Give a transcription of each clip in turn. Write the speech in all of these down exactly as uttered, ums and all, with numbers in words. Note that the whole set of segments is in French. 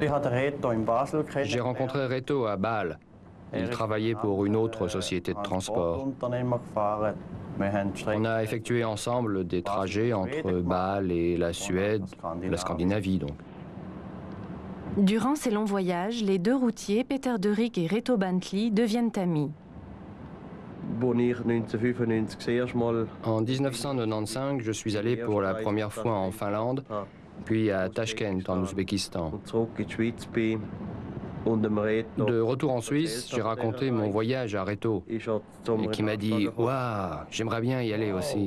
J'ai rencontré Reto à Bâle. Il travaillait pour une autre société de transport. On a effectué ensemble des trajets entre Bâle et la Suède, la Scandinavie donc. Durant ces longs voyages, les deux routiers, Peter de Rijck et Reto Bäntli, deviennent amis. En mille neuf cent quatre-vingt-quinze, je suis allé pour la première fois en Finlande, puis à Tachkent en Ouzbékistan. De retour en Suisse, j'ai raconté mon voyage à Reto, et qui m'a dit « Waouh, j'aimerais bien y aller aussi ».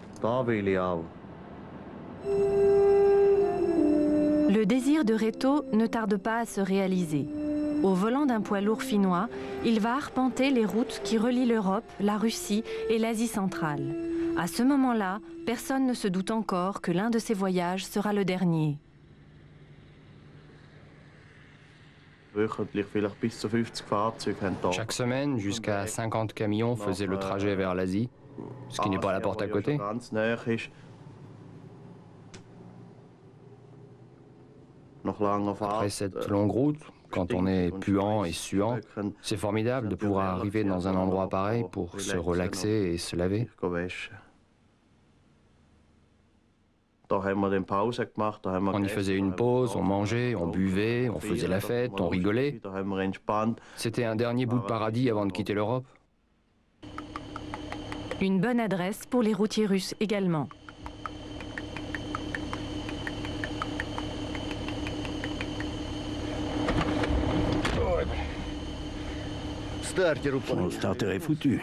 Le désir de Reto ne tarde pas à se réaliser. Au volant d'un poids lourd finnois, il va arpenter les routes qui relient l'Europe, la Russie et l'Asie centrale. À ce moment-là, personne ne se doute encore que l'un de ces voyages sera le dernier. Chaque semaine, jusqu'à cinquante camions faisaient le trajet vers l'Asie, ce qui n'est pas la porte à côté. Après cette longue route, quand on est puant et suant, c'est formidable de pouvoir arriver dans un endroit pareil pour se relaxer et se laver. On y faisait une pause, on mangeait, on buvait, on faisait la fête, on rigolait. C'était un dernier bout de paradis avant de quitter l'Europe. Une bonne adresse pour les routiers russes également. Mon starter est foutu.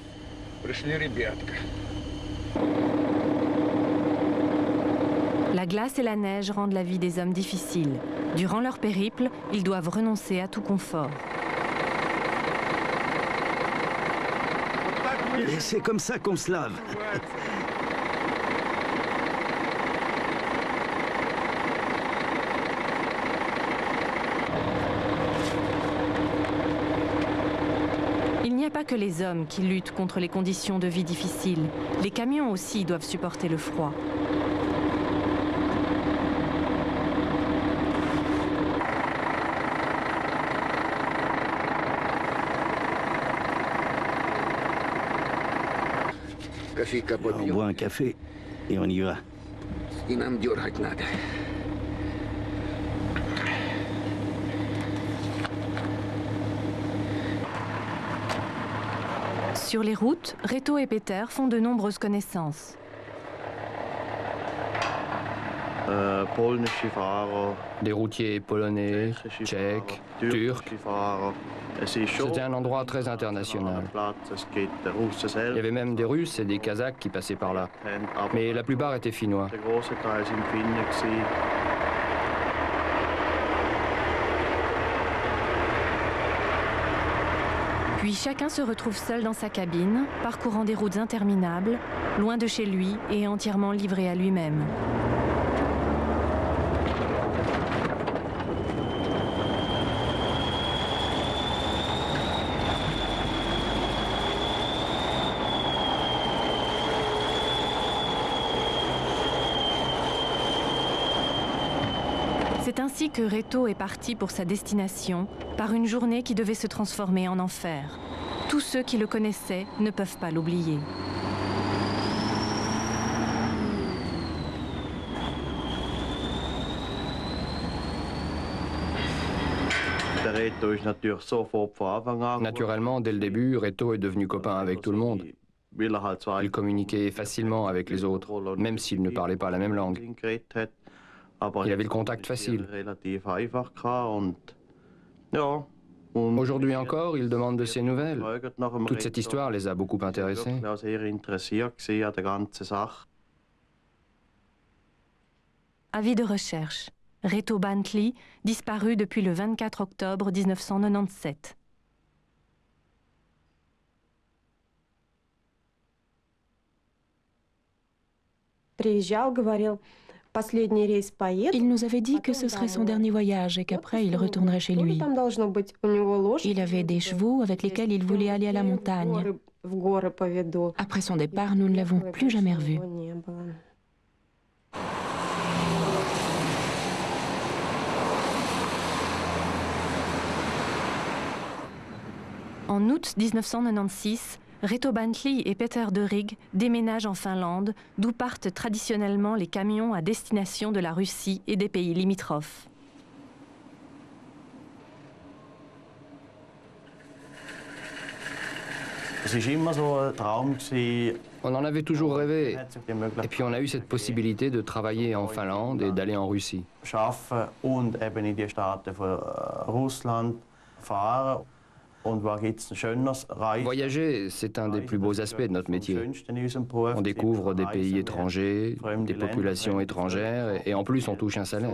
La glace et la neige rendent la vie des hommes difficile. Durant leur périple, ils doivent renoncer à tout confort. Et c'est comme ça qu'on se lave. Il n'y a pas que les hommes qui luttent contre les conditions de vie difficiles. Les camions aussi doivent supporter le froid. On boit un café et on y va. Sur les routes, Reto et Peter font de nombreuses connaissances. Des routiers polonais, tchèques, turcs. C'était un endroit très international. Il y avait même des Russes et des Kazakhs qui passaient par là. Mais la plupart étaient finnois. Puis chacun se retrouve seul dans sa cabine, parcourant des routes interminables, loin de chez lui et entièrement livré à lui-même. C'est ainsi que Reto est parti pour sa destination, par une journée qui devait se transformer en enfer. Tous ceux qui le connaissaient ne peuvent pas l'oublier. Naturellement, dès le début, Reto est devenu copain avec tout le monde. Il communiquait facilement avec les autres, même s'il ne parlait pas la même langue. Il avait le contact facile. Aujourd'hui encore, il demande de ses nouvelles. Toute cette histoire les a beaucoup intéressés. Avis de recherche. Reto Bäntli, disparu depuis le vingt-quatre octobre mille neuf cent quatre-vingt-dix-sept. Il nous avait dit que ce serait son dernier voyage et qu'après il retournerait chez lui. Il avait des chevaux avec lesquels il voulait aller à la montagne. Après son départ, nous ne l'avons plus jamais revu. En août mille neuf cent quatre-vingt-seize, Reto Bentley et Peter de Rig déménagent en Finlande, d'où partent traditionnellement les camions à destination de la Russie et des pays limitrophes. On en avait toujours rêvé, et puis on a eu cette possibilité de travailler en Finlande et d'aller en Russie. Voyager, c'est un des plus beaux aspects de notre métier. On découvre des pays étrangers, des populations étrangères, et en plus on touche un salaire.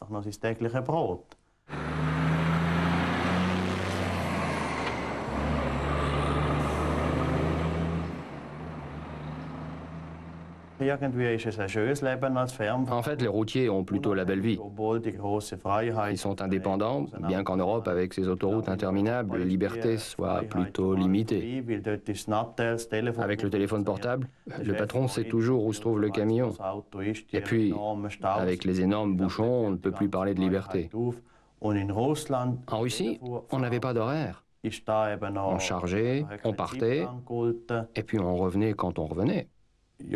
En fait, les routiers ont plutôt la belle vie. Ils sont indépendants, bien qu'en Europe, avec ses autoroutes interminables, la liberté soit plutôt limitée. Avec le téléphone portable, le patron sait toujours où se trouve le camion. Et puis, avec les énormes bouchons, on ne peut plus parler de liberté. En Russie, on n'avait pas d'horaire. On chargeait, on partait, et puis on revenait quand on revenait. Tout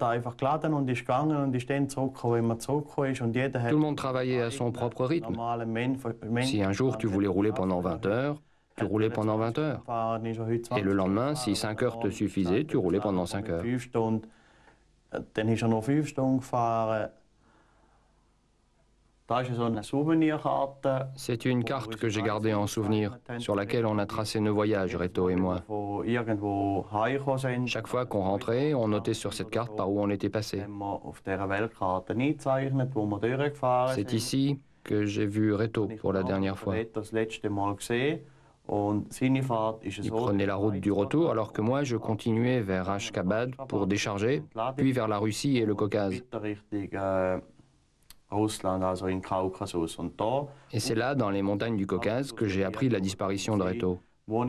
le monde travaillait à son propre rythme. Si un jour tu voulais rouler pendant vingt heures, tu roulais pendant vingt heures. Et le lendemain, si cinq heures te suffisaient, tu roulais pendant cinq heures. C'est une carte que j'ai gardée en souvenir, sur laquelle on a tracé nos voyages, Reto et moi. Chaque fois qu'on rentrait, on notait sur cette carte par où on était passé. C'est ici que j'ai vu Reto pour la dernière fois. Il prenait la route du retour, alors que moi, je continuais vers Ashkabad pour décharger, puis vers la Russie et le Caucase. Et c'est là, dans les montagnes du Caucase, que j'ai appris la disparition de Reto.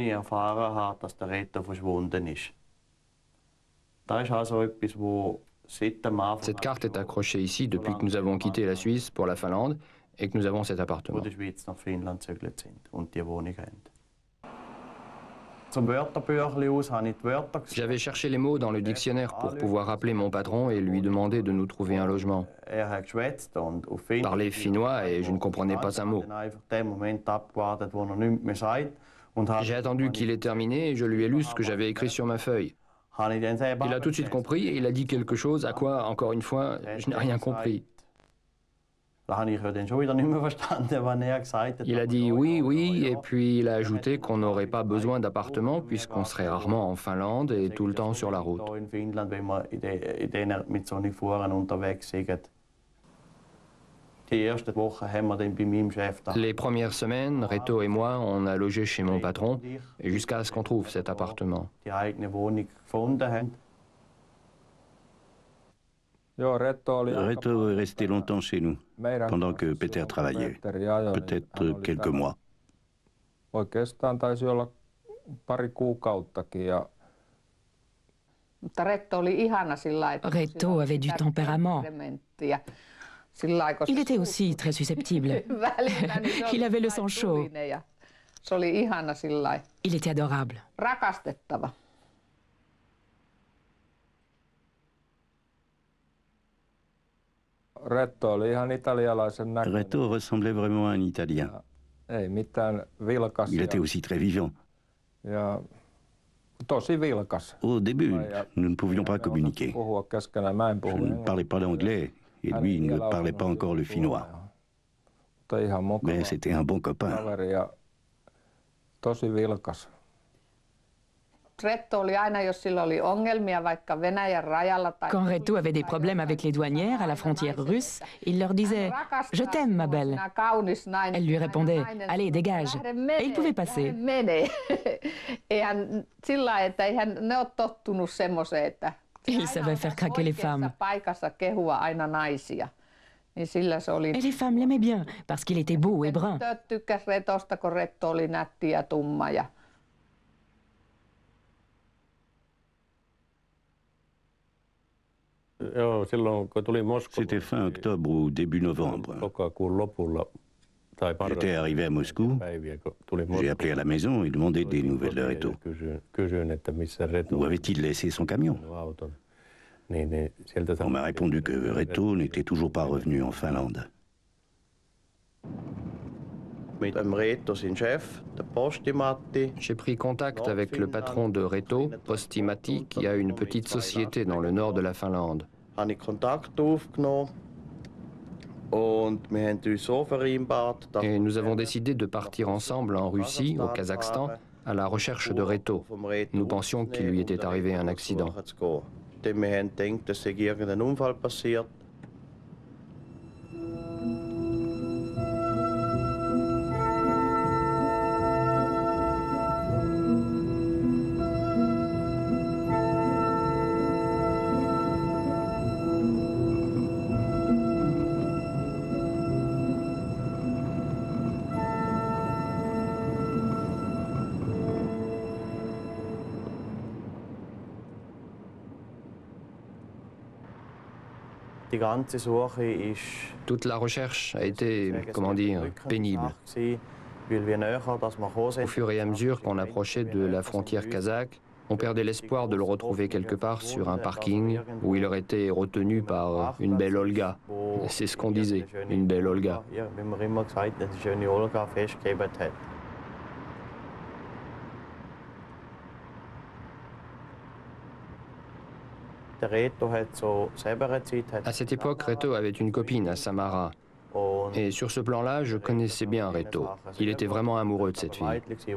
Cette carte est accrochée ici depuis que nous avons quitté la Suisse pour la Finlande et que nous avons cet appartement. J'avais cherché les mots dans le dictionnaire pour pouvoir appeler mon patron et lui demander de nous trouver un logement. Il parlait finnois et je ne comprenais pas un mot. J'ai attendu qu'il ait terminé et je lui ai lu ce que j'avais écrit sur ma feuille. Il a tout de suite compris et il a dit quelque chose à quoi, encore une fois, je n'ai rien compris. Il a dit oui, oui, et puis il a ajouté qu'on n'aurait pas besoin d'appartement puisqu'on serait rarement en Finlande et tout le temps sur la route. Les premières semaines, Reto et moi, on a logé chez mon patron jusqu'à ce qu'on trouve cet appartement. Reto est resté longtemps chez nous, pendant que Peter travaillait, peut-être quelques mois. Reto avait du tempérament. Il était aussi très susceptible. Il avait le sang chaud. Il était adorable. Reto ressemblait vraiment à un Italien. Il était aussi très vivant. Au début, nous ne pouvions pas communiquer. Je ne parlais pas l'anglais et lui ne parlait pas encore le finnois. Mais c'était un bon copain. Quand Reto avait des problèmes avec les douanières à la frontière russe, il leur disait « Je t'aime, ma belle ». Elle lui répondait « Allez, dégage ». Et il pouvait passer. Il savait faire craquer les femmes. Et les femmes l'aimaient bien, parce qu'il était beau et brun. C'était fin octobre ou début novembre. J'étais arrivé à Moscou, j'ai appelé à la maison et demandé des nouvelles de Reto. Où avait-il laissé son camion? On m'a répondu que Reto n'était toujours pas revenu en Finlande. J'ai pris contact avec le patron de Reto, Posti-Matti, qui a une petite société dans le nord de la Finlande. Et nous avons décidé de partir ensemble en Russie, au Kazakhstan, à la recherche de Reto. Nous pensions qu'il lui était arrivé un accident. Toute la recherche a été, comment dire, pénible. Au fur et à mesure qu'on approchait de la frontière kazakh, on perdait l'espoir de le retrouver quelque part sur un parking où il aurait été retenu par une belle Olga. C'est ce qu'on disait, une belle Olga. À cette époque, Reto avait une copine à Samara. Et sur ce plan-là, je connaissais bien Reto. Il était vraiment amoureux de cette fille.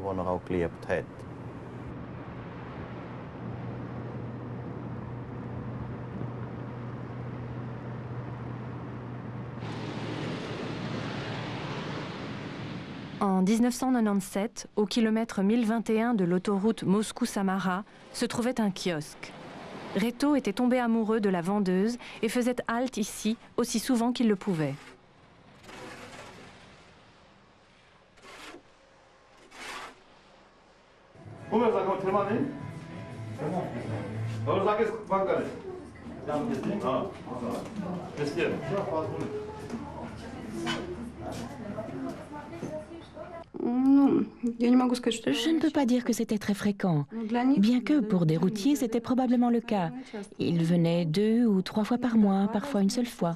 En mille neuf cent quatre-vingt-dix-sept, au kilomètre mille vingt et un de l'autoroute Moscou-Samara, se trouvait un kiosque. Reto était tombé amoureux de la vendeuse et faisait halte ici aussi souvent qu'il le pouvait. Je ne peux pas dire que c'était très fréquent, bien que pour des routiers, c'était probablement le cas. Ils venaient deux ou trois fois par mois, parfois une seule fois.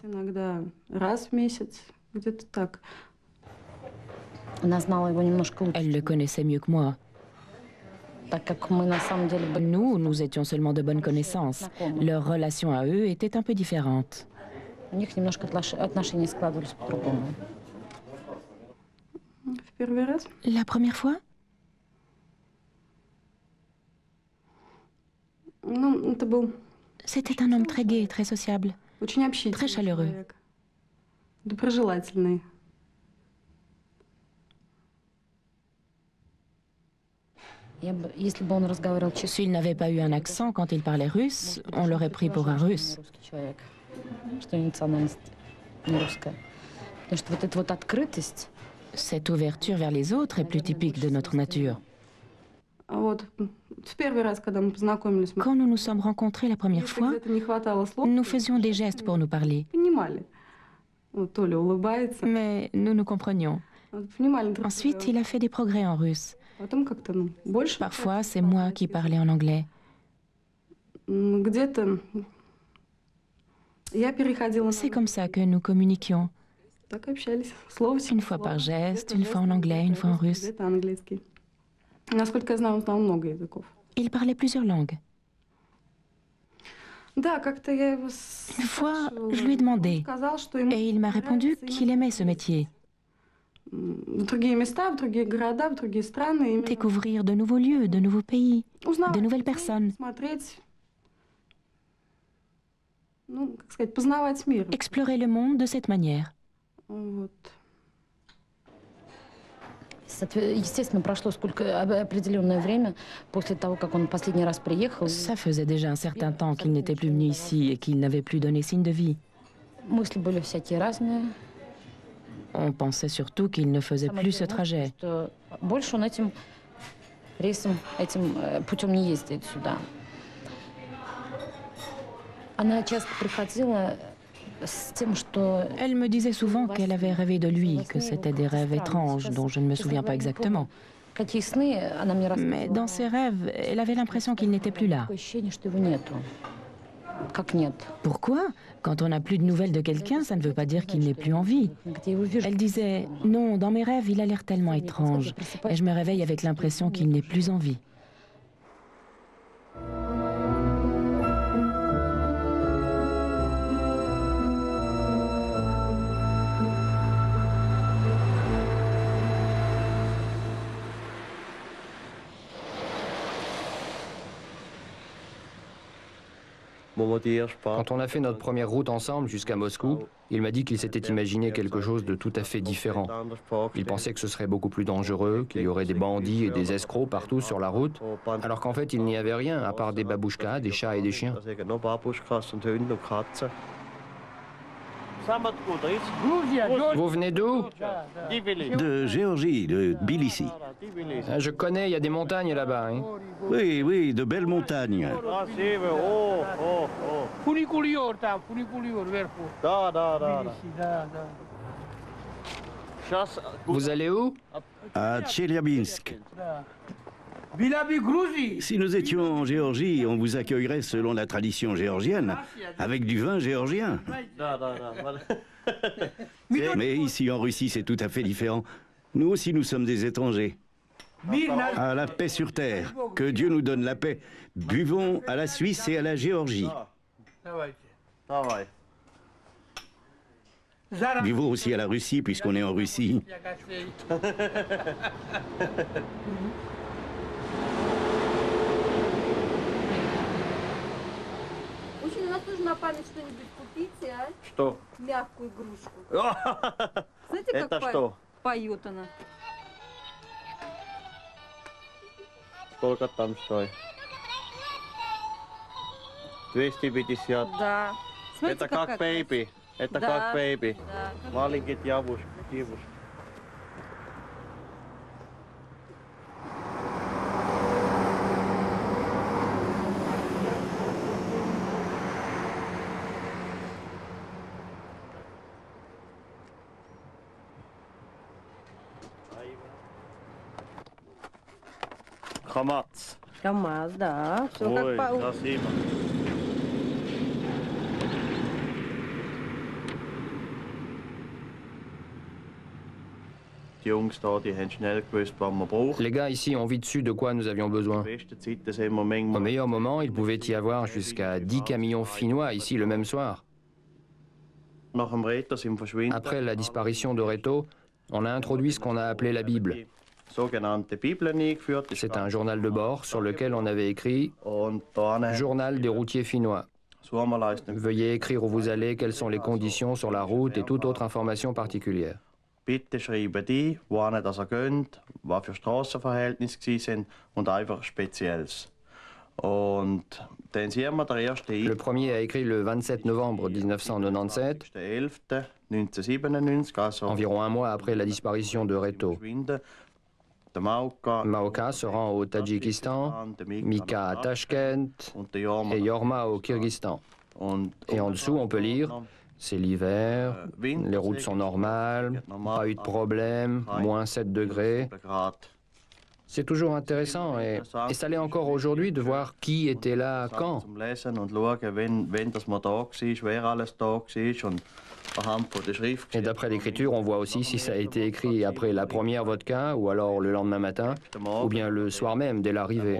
Elle le connaissait mieux que moi. Nous, nous étions seulement de bonnes connaissances. Leur relation à eux était un peu différente. La première fois? C'était un homme très gai, très sociable, très chaleureux. S'il n'avait pas eu un accent quand il parlait russe, on l'aurait pris pour un russe. Cette ouverture vers les autres est plus typique de notre nature. Quand nous nous sommes rencontrés la première fois, nous faisions des gestes pour nous parler. Mais nous nous comprenions. Ensuite, il a fait des progrès en russe. Parfois, c'est moi qui parlais en anglais. C'est comme ça que nous communiquions. Une fois par geste, une fois en anglais, une fois en russe. Il parlait plusieurs langues. Une fois, je lui ai demandé, et il m'a répondu qu'il aimait ce métier. Découvrir de nouveaux lieux, de nouveaux pays, de nouvelles personnes. Explorer le monde de cette manière. Ça faisait déjà un certain temps qu'il n'était plus venu ici et qu'il n'avait plus donné signe de vie. On pensait surtout qu'il ne faisait plus ce trajet. Elle me disait souvent qu'elle avait rêvé de lui, que c'était des rêves étranges dont je ne me souviens pas exactement. Mais dans ses rêves, elle avait l'impression qu'il n'était plus là. Pourquoi? Quand on n'a plus de nouvelles de quelqu'un, ça ne veut pas dire qu'il n'est plus en vie. Elle disait, non, dans mes rêves, il a l'air tellement étrange. Et je me réveille avec l'impression qu'il n'est plus en vie. Quand on a fait notre première route ensemble jusqu'à Moscou, il m'a dit qu'il s'était imaginé quelque chose de tout à fait différent. Il pensait que ce serait beaucoup plus dangereux, qu'il y aurait des bandits et des escrocs partout sur la route, alors qu'en fait il n'y avait rien à part des babouchkas, des chats et des chiens. Vous venez d'où? De Géorgie, de Tbilissi. Je connais, il y a des montagnes là-bas. Hein? Oui, oui, de belles montagnes. Vous allez où? À Tcheliabinsk. Si nous étions en Géorgie, on vous accueillerait selon la tradition géorgienne, avec du vin géorgien. Mais ici en Russie, c'est tout à fait différent. Nous aussi, nous sommes des étrangers. À la paix sur terre, que Dieu nous donne la paix. Buvons à la Suisse et à la Géorgie. Buvons aussi à la Russie, puisqu'on est en Russie. На память что-нибудь купите, а? Что? Мягкую игрушку. Знаете, как Это что? Поет она? Сколько там стоит? двести пятьдесят. Да. Смотрите, Это как бэйби. Это Да. как бэйби. Да, как Маленький девушка. девушка. КамАЗ. КамАЗ, да. Все Ой, как по... красиво. Les gars ici ont vite su de quoi nous avions besoin. Au meilleur moment, il pouvait y avoir jusqu'à dix camions finnois ici le même soir. Après la disparition de Reto, on a introduit ce qu'on a appelé la Bible. C'est un journal de bord sur lequel on avait écrit « Journal des routiers finnois ». Veuillez écrire où vous allez, quelles sont les conditions sur la route et toute autre information particulière. Bitte schreiben die, wohin das ihr geht, was für Strassenverhältnisse waren und einfach Spezielles. Und dann sehen wir den ersten Le premier a écrit le vingt-sept novembre mille neuf cent quatre-vingt-dix-sept, elften neunzehnhundertsiebenundneunzig, also environ un mois après la disparition de Reto. Maoka se rend au Tadjikistan, Mika à Tashkent et Yorma au Kyrgyzstan. Et en dessous, on peut lire « C'est l'hiver, les routes sont normales, pas eu de problème, moins sept degrés ». C'est toujours intéressant et, et ça l'est encore aujourd'hui de voir qui était là quand. Et d'après l'écriture, on voit aussi si ça a été écrit après la première vodka ou alors le lendemain matin ou bien le soir même dès l'arrivée.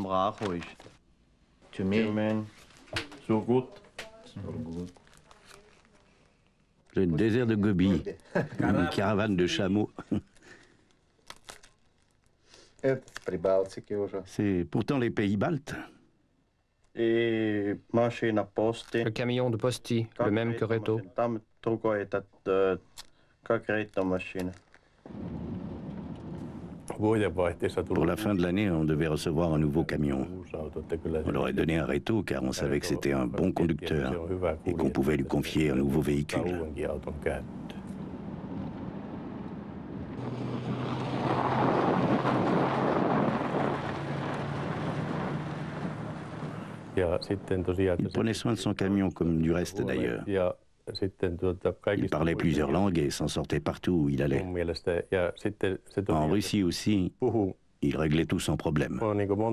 Le désert de Gobi, une caravane de chameaux. C'est pourtant les pays baltes. Le camion de Posti, le même que Reto. Pour la fin de l'année, on devait recevoir un nouveau camion. On l'aurait donné à Reto car on savait que c'était un bon conducteur et qu'on pouvait lui confier un nouveau véhicule. Il prenait soin de son camion comme du reste d'ailleurs. Il parlait plusieurs langues et s'en sortait partout où il allait. En Russie aussi, il réglait tout sans problème.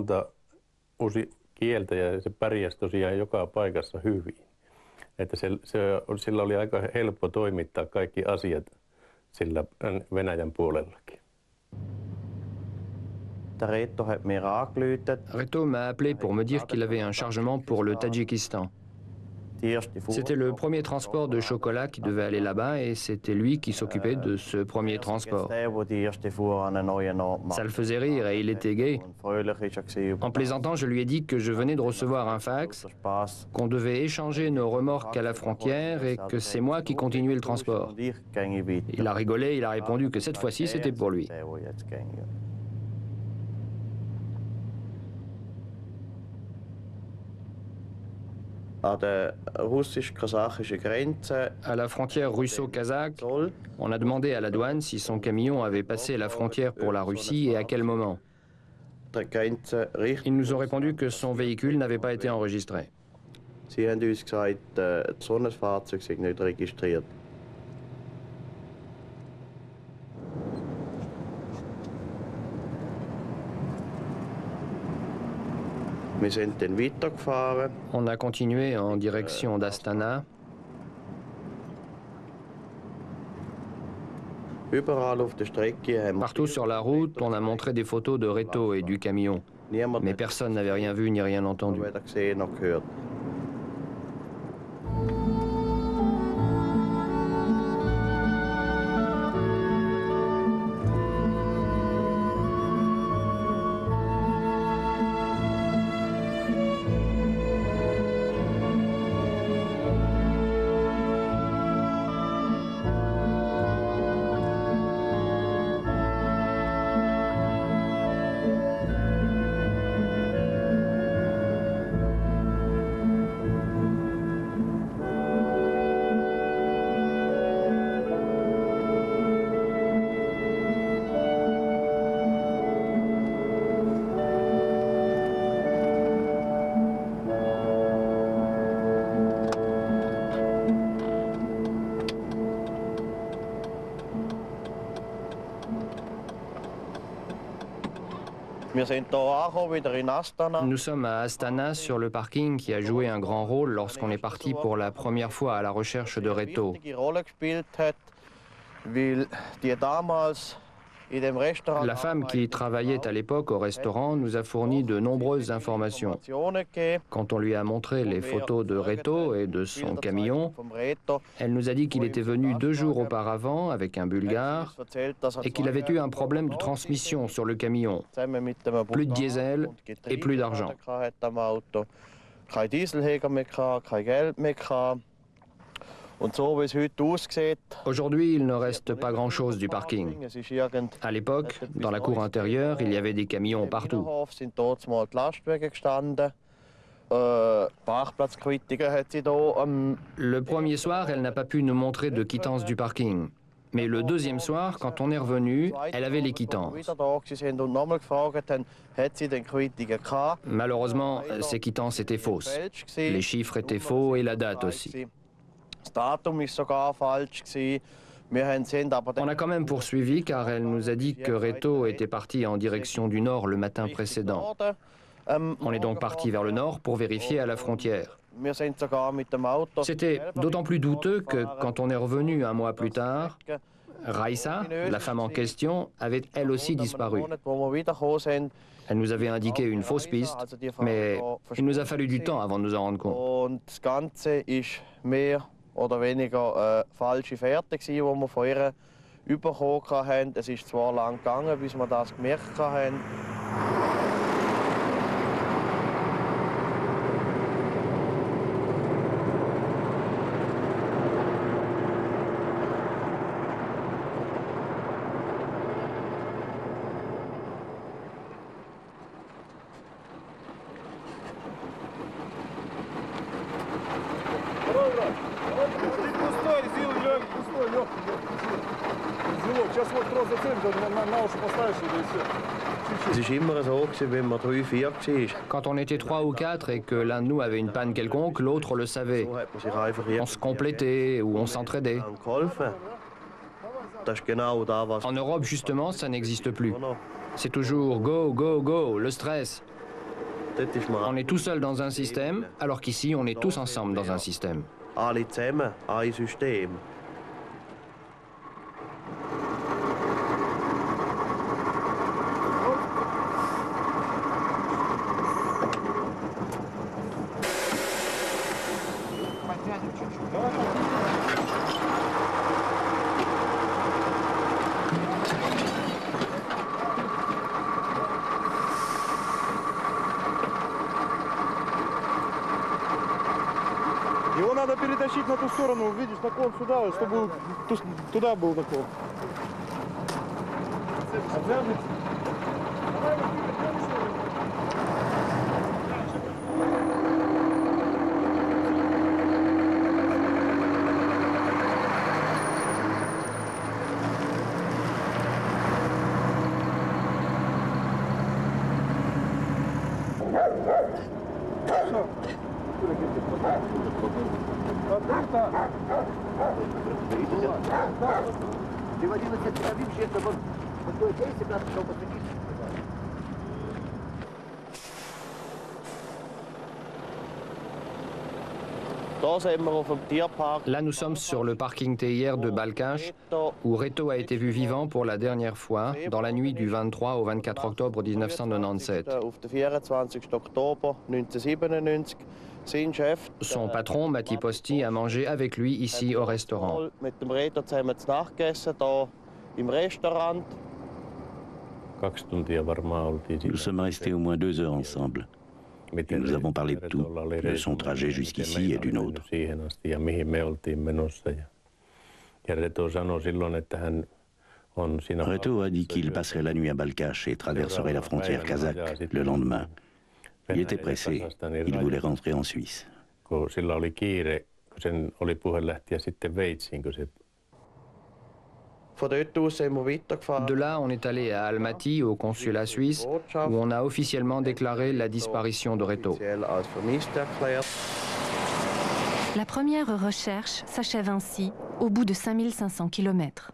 Kieltä ja se pärjäsi tosiaan joka paikassa hyvin. Että se, se, sillä oli aika helppo toimittaa kaikki asiat sillä Venäjän puolellakin. Reto m'a appelé pour me dire qu'il avait un chargement pour le Tadjikistan. C'était le premier transport de chocolat qui devait aller là-bas et c'était lui qui s'occupait de ce premier transport. Ça le faisait rire et il était gai. En plaisantant, je lui ai dit que je venais de recevoir un fax, qu'on devait échanger nos remorques à la frontière et que c'est moi qui continuais le transport. Il a rigolé, il a répondu que cette fois-ci c'était pour lui. À la frontière russo-kazakh, on a demandé à la douane si son camion avait passé la frontière pour la Russie et à quel moment. Ils nous ont répondu que son véhicule n'avait pas été enregistré. On a continué en direction d'Astana. Partout sur la route, on a montré des photos de Reto et du camion, mais personne n'avait rien vu ni rien entendu. Nous sommes à Astana sur le parking qui a joué un grand rôle lorsqu'on est parti pour la première fois à la recherche de Reto. La femme qui travaillait à l'époque au restaurant nous a fourni de nombreuses informations. Quand on lui a montré les photos de Reto et de son camion, elle nous a dit qu'il était venu deux jours auparavant avec un Bulgare et qu'il avait eu un problème de transmission sur le camion. Plus de diesel et plus d'argent. Aujourd'hui, il ne reste pas grand-chose du parking. À l'époque, dans la cour intérieure, il y avait des camions partout. Le premier soir, elle n'a pas pu nous montrer de quittance du parking. Mais le deuxième soir, quand on est revenu, elle avait les quittances. Malheureusement, ces quittances étaient fausses. Les chiffres étaient faux et la date aussi. On a quand même poursuivi car elle nous a dit que Reto était parti en direction du nord le matin précédent. On est donc parti vers le nord pour vérifier à la frontière. C'était d'autant plus douteux que quand on est revenu un mois plus tard, Raissa, la femme en question, avait elle aussi disparu. Elle nous avait indiqué une fausse piste, mais il nous a fallu du temps avant de nous en rendre compte. Oder weniger äh, falsche Fährte gsi, die wir von ihr bekommen haben. Es ist zwar lang gegangen, bis wir das gemerkt haben. Пустой, пустой, пустой, легкий, легкий. Quand on était trois ou quatre et que l'un de nous avait une panne quelconque, l'autre le savait. On se complétait ou on s'entraidait. En Europe, justement, ça n'existe plus. C'est toujours go, go, go, le stress. On est tout seul dans un système, alors qu'ici, on est tous ensemble dans un système. Его надо перетащить на ту сторону, видишь, наклон сюда, чтобы туда был наклон. Là, nous sommes sur le parking théière de Balkach, où Reto a été vu vivant pour la dernière fois, dans la nuit du vingt-trois au vingt-quatre octobre mille neuf cent quatre-vingt-dix-sept. Son patron, Matti Posti, a mangé avec lui ici au restaurant. Nous sommes restés au moins deux heures ensemble. Et nous avons parlé de tout, de son trajet jusqu'ici et du nôtre. Reto a dit qu'il passerait la nuit à Balkach et traverserait la frontière kazakh le lendemain. Il était pressé, il voulait rentrer en Suisse. De là, on est allé à Almaty, au consulat suisse, où on a officiellement déclaré la disparition de Reto. La première recherche s'achève ainsi, au bout de cinq mille cinq cents kilomètres.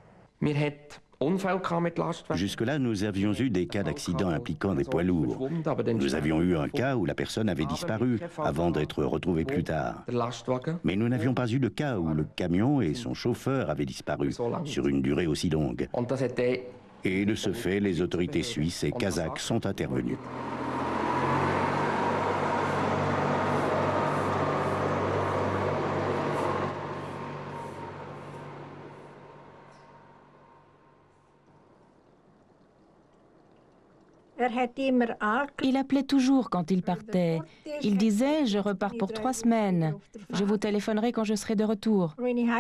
Jusque-là, nous avions eu des cas d'accidents impliquant des poids lourds. Nous avions eu un cas où la personne avait disparu avant d'être retrouvée plus tard. Mais nous n'avions pas eu de cas où le camion et son chauffeur avaient disparu sur une durée aussi longue. Et de ce fait, les autorités suisses et kazakhs sont intervenues. Il appelait toujours quand il partait. Il disait « Je repars pour trois semaines. Je vous téléphonerai quand je serai de retour. »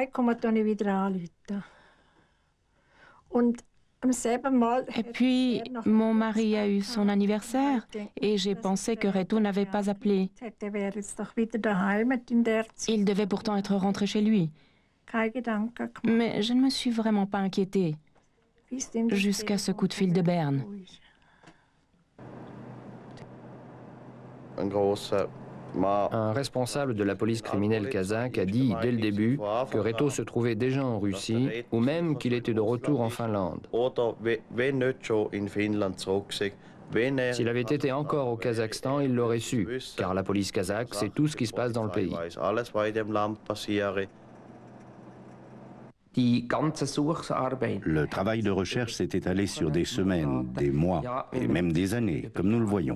Et puis, mon mari a eu son anniversaire et j'ai pensé que Reto n'avait pas appelé. Il devait pourtant être rentré chez lui. Mais je ne me suis vraiment pas inquiétée jusqu'à ce coup de fil de Berne. Un responsable de la police criminelle kazakh a dit dès le début que Reto se trouvait déjà en Russie ou même qu'il était de retour en Finlande. S'il avait été encore au Kazakhstan, il l'aurait su, car la police kazakh sait tout ce qui se passe dans le pays. Le travail de recherche s'est étalé sur des semaines, des mois et même des années, comme nous le voyons.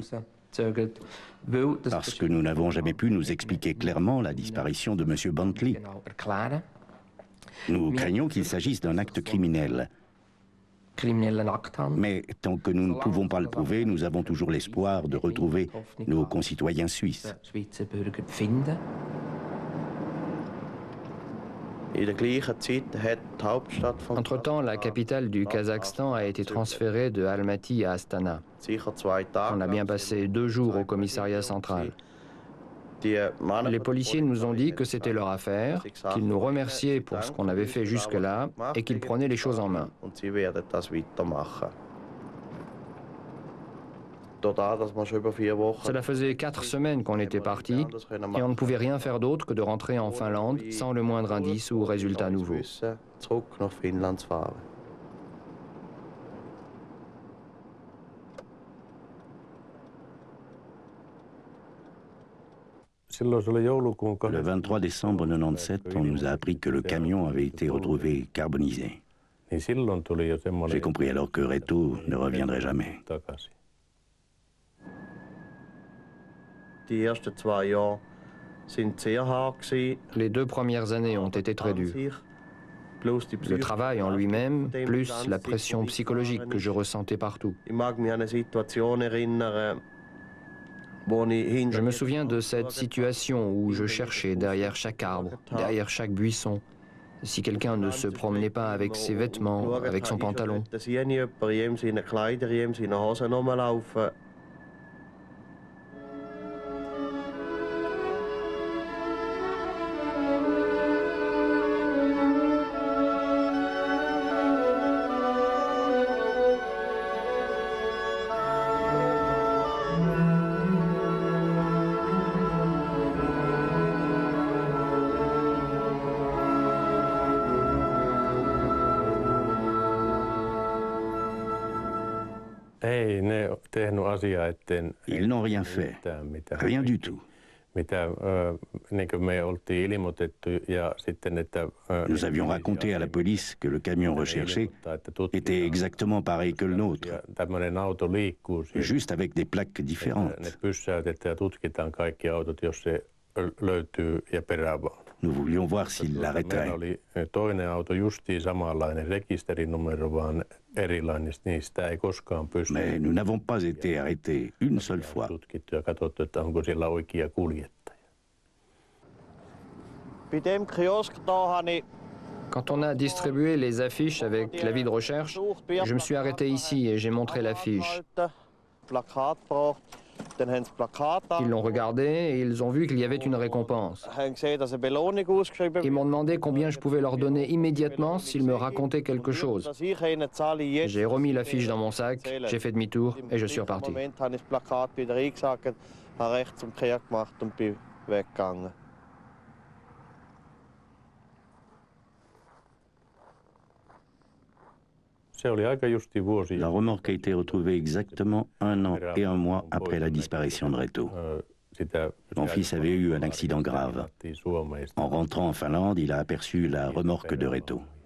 Parce que nous n'avons jamais pu nous expliquer clairement la disparition de M. Bentley. Nous craignons qu'il s'agisse d'un acte criminel. Mais tant que nous ne pouvons pas le prouver, nous avons toujours l'espoir de retrouver nos concitoyens suisses. Entre-temps, la capitale du Kazakhstan a été transférée de Almaty à Astana. On a bien passé deux jours au commissariat central. Les policiers nous ont dit que c'était leur affaire, qu'ils nous remerciaient pour ce qu'on avait fait jusque-là et qu'ils prenaient les choses en main. Cela faisait quatre semaines qu'on était partis et on ne pouvait rien faire d'autre que de rentrer en Finlande sans le moindre indice ou résultat nouveau. Le vingt-trois décembre mille neuf cent quatre-vingt-dix-sept, on nous a appris que le camion avait été retrouvé carbonisé. J'ai compris alors que Reto ne reviendrait jamais. Les deux premières années ont été très dures. Le travail en lui-même, plus la pression psychologique que je ressentais partout. Je me souviens de cette situation où je cherchais derrière chaque arbre, derrière chaque buisson, si quelqu'un ne se promenait pas avec ses vêtements, avec son pantalon. Ils n'ont rien fait, rien du tout. Nous avions raconté à la police que le camion recherché était exactement pareil que le nôtre, juste avec des plaques différentes. Nous voulions voir s'il l'arrêterait. Mais nous n'avons pas été arrêtés une seule fois. Quand on a distribué les affiches avec l'avis de recherche, je me suis arrêté ici et j'ai montré l'affiche. Ils l'ont regardé et ils ont vu qu'il y avait une récompense. Ils m'ont demandé combien je pouvais leur donner immédiatement s'ils me racontaient quelque chose. J'ai remis l'affiche dans mon sac, j'ai fait demi-tour et je suis reparti. La remorque a été retrouvée exactement un an et un mois après la disparition de Reto. Mon fils avait eu un accident grave. En rentrant en Finlande, il a aperçu la remorque de Reto.